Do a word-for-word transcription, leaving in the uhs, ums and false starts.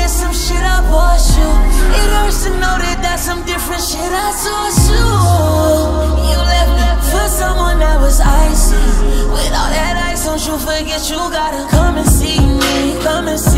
some shit I bought you. It hurts to know that that's some different shit I taught you. You left me for someone that was icy. With all that ice, don't you forget you gotta come and see me. Come and see me.